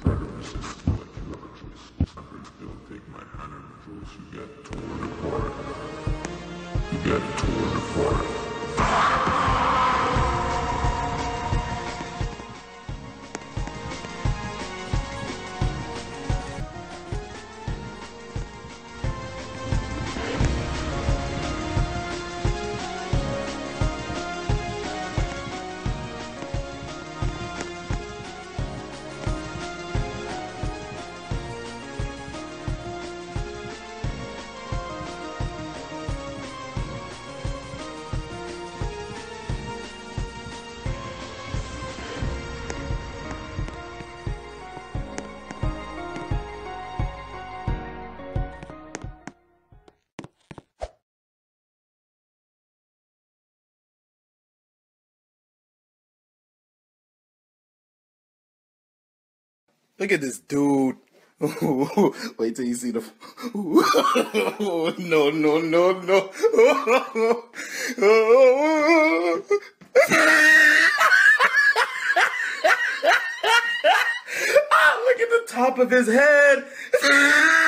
Look at this dude. Wait till you see the... No, no, no, no. Look at the top of his head.